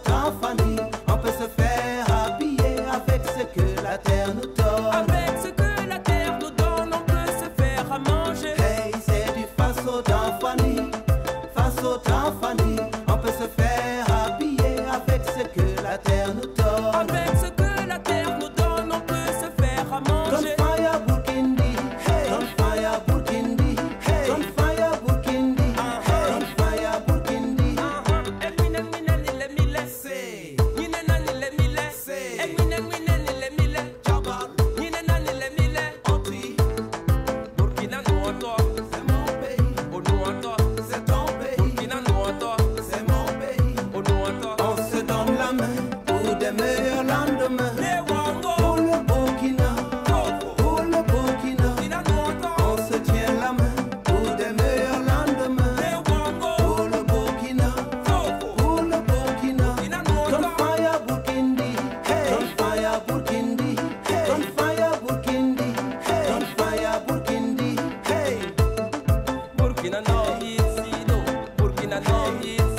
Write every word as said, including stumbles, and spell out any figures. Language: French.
autant Fanny, on peut se faire habiller avec ce que la terre nous donne. Avec ce que la terre nous donne, on peut se faire à manger. Hey, c'est du face autant Fanny, face autant Fanny, on peut se faire habiller avec ce que la terre nous donne. Avec ce que la terre nous donne, on peut se faire à manger. Don't fire Burkindi, hey. Don't fire Burkindi, hey. Don't fire Burkindi, hey. Don't fire Burkindi. Emine mine nile mile, Say, yine na nile mile. Say. Emine mine nile mile, Jabal, yine na nile mile. Anti, Burkina nous adore, c'est mon pays, on nous adore. c'est ton pays, Burkina nous adore, c'est mon pays. on nous adore. On se donne la main pour des meilleurs lendemains. Les Wango, Pour le Burkina, pour le Burkina, Burkina nous adore. on se tient la main pour des meilleurs lendemains. Les Wango, Pour le Burkina, pour le Burkina, Burkina nous don't adore. fire Burkindi, hey. Don't fire Burkindi, hey. Don't fire Burkindi, hey. Don't fire Burkindi, hey. Burkina no hit Sido, Burkina no hit